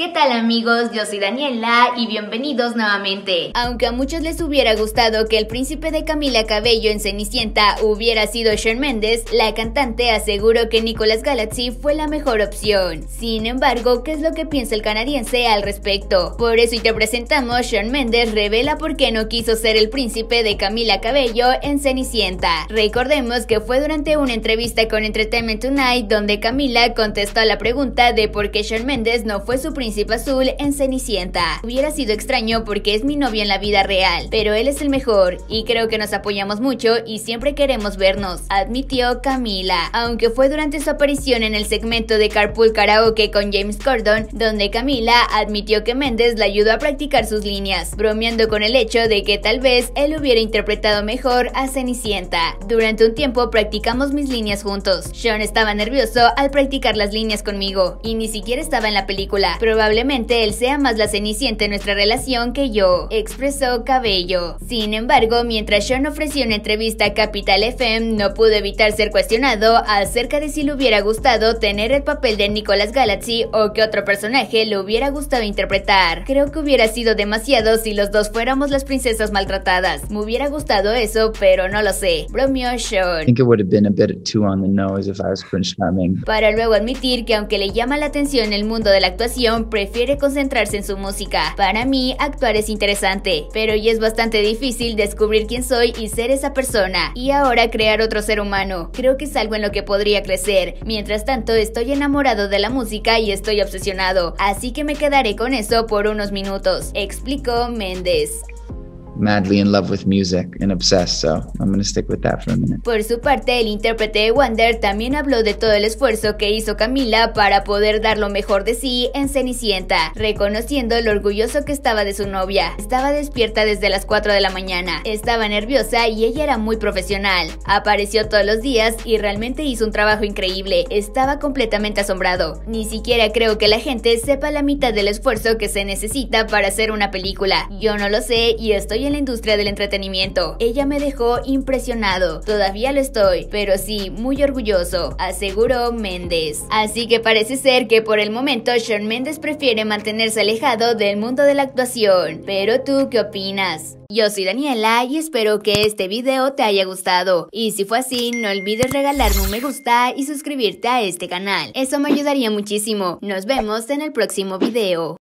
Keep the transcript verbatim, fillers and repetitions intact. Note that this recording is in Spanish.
¿Qué tal amigos? Yo soy Daniela y bienvenidos nuevamente. Aunque a muchos les hubiera gustado que el príncipe de Camila Cabello en Cenicienta hubiera sido Shawn Mendes, la cantante aseguró que Nicolas Galaxy fue la mejor opción. Sin embargo, ¿qué es lo que piensa el canadiense al respecto? Por eso y te presentamos, Shawn Mendes revela por qué no quiso ser el príncipe de Camila Cabello en Cenicienta. Recordemos que fue durante una entrevista con Entertainment Tonight donde Camila contestó a la pregunta de por qué Shawn Mendes no fue su príncipe azul en Cenicienta. Hubiera sido extraño porque es mi novio en la vida real, pero él es el mejor y creo que nos apoyamos mucho y siempre queremos vernos, admitió Camila. Aunque fue durante su aparición en el segmento de Carpool Karaoke con James Corden, donde Camila admitió que Mendes la ayudó a practicar sus líneas, bromeando con el hecho de que tal vez él hubiera interpretado mejor a Cenicienta. Durante un tiempo practicamos mis líneas juntos. Shawn estaba nervioso al practicar las líneas conmigo y ni siquiera estaba en la película. Probablemente él sea más la Cenicienta en nuestra relación que yo, expresó Cabello. Sin embargo, mientras Shawn ofreció una entrevista a Capital F M, no pudo evitar ser cuestionado acerca de si le hubiera gustado tener el papel de Nicolas Galaxy o que otro personaje le hubiera gustado interpretar. Creo que hubiera sido demasiado si los dos fuéramos las princesas maltratadas. Me hubiera gustado eso, pero no lo sé, bromeó Shawn. I think it would have been a bit too on the nose if I was Prince Charming. Para luego admitir que aunque le llama la atención el mundo de la actuación, prefiere concentrarse en su música. Para mí, actuar es interesante, pero ya es bastante difícil descubrir quién soy y ser esa persona, y ahora crear otro ser humano. Creo que es algo en lo que podría crecer. Mientras tanto, estoy enamorado de la música y estoy obsesionado, así que me quedaré con eso por unos minutos, explicó Mendes. Madly in love with music and obsessed, so I'm gonna stick with that for a minute. Por su parte, el intérprete de Wonder también habló de todo el esfuerzo que hizo Camila para poder dar lo mejor de sí en Cenicienta, reconociendo lo orgulloso que estaba de su novia. Estaba despierta desde las cuatro de la mañana, estaba nerviosa y ella era muy profesional. Apareció todos los días y realmente hizo un trabajo increíble. Estaba completamente asombrado. Ni siquiera creo que la gente sepa la mitad del esfuerzo que se necesita para hacer una película. Yo no lo sé y estoy en la industria del entretenimiento. Ella me dejó impresionado. Todavía lo estoy, pero sí, muy orgulloso, aseguró Mendes. Así que parece ser que por el momento Shawn Mendes prefiere mantenerse alejado del mundo de la actuación. Pero ¿tú qué opinas? Yo soy Daniela y espero que este video te haya gustado. Y si fue así, no olvides regalarme un me gusta y suscribirte a este canal. Eso me ayudaría muchísimo. Nos vemos en el próximo video.